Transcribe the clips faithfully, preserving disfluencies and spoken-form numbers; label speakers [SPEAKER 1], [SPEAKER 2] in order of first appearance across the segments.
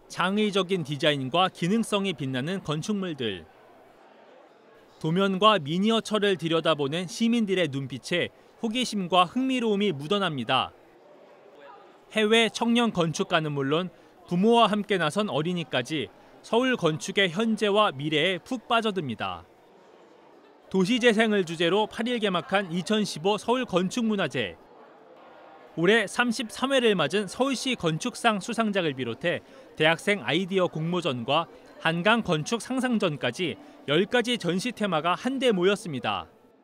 [SPEAKER 1] 창의적인 디자인과 기능성이 빛나는 건축물들. 도면과 미니어처를 들여다보는 시민들의 눈빛에 호기심과 흥미로움이 묻어납니다. 해외 청년 건축가는 물론 부모와 함께 나선 어린이까지 서울 건축의 현재와 미래에 푹 빠져듭니다. 도시재생을 주제로 팔 일 개막한 이천십오 서울 건축문화제. 올해 삼십삼 회를 맞은 서울시 건축상 수상작을 비롯해 대학생 아이디어 공모전과 한강 건축 상상전까지 열 가지 전시 테마가 한데 모였습니다.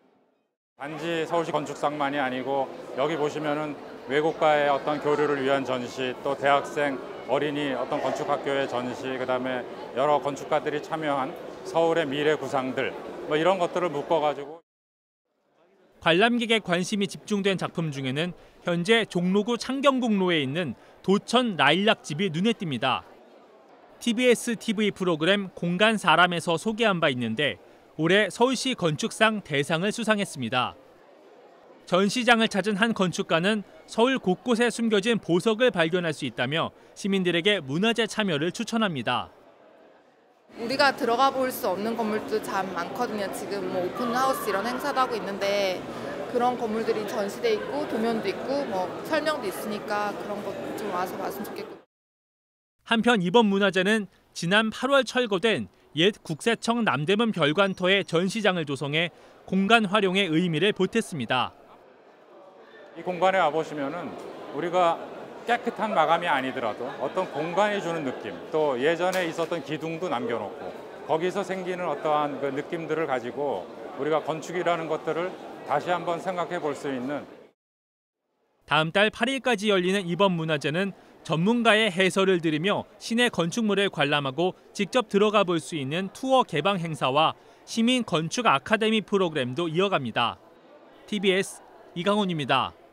[SPEAKER 2] 단지 서울시 건축상만이 아니고 여기 보시면은 외국과의 어떤 교류를 위한 전시, 또 대학생, 어린이 어떤 건축학교의 전시, 그다음에 여러 건축가들이 참여한 서울의 미래 구상들, 뭐 이런 것들을 묶어가지고.
[SPEAKER 1] 관람객의 관심이 집중된 작품 중에는 현재 종로구 창경궁로에 있는 도천 라일락집이 눈에 띕니다. 티비에스 티비 프로그램 공간 사람에서 소개한 바 있는데 올해 서울시 건축상 대상을 수상했습니다. 전시장을 찾은 한 건축가는 서울 곳곳에 숨겨진 보석을 발견할 수 있다며 시민들에게 문화재 참여를 추천합니다.
[SPEAKER 3] 우리가 들어가 볼 수 없는 건물도 참 많거든요. 지금 뭐 오픈하우스 이런 행사도 하고 있는데 그런 건물들이 전시돼 있고 도면도 있고 뭐 설명도 있으니까 그런 것 좀 와서 봤으면 좋겠고.
[SPEAKER 1] 한편 이번 문화제는 지난 팔월 철거된 옛 국세청 남대문 별관터의 전시장을 조성해 공간 활용의 의미를 보탰습니다.
[SPEAKER 2] 이 공간에 와보시면은 우리가 깨끗한 마감이 아니더라도 어떤 공간이 주는 느낌, 또 예전에 있었던 기둥도 남겨놓고 거기서 생기는 어떠한 그 느낌들을 가지고 우리가 건축이라는 것들을 다시 한번 생각해 볼 수 있는.
[SPEAKER 1] 다음 달 팔 일까지 열리는 이번 문화제는 전문가의 해설을 들으며 시내 건축물을 관람하고 직접 들어가 볼 수 있는 투어 개방 행사와 시민 건축 아카데미 프로그램도 이어갑니다. 티비에스 이강훈입니다.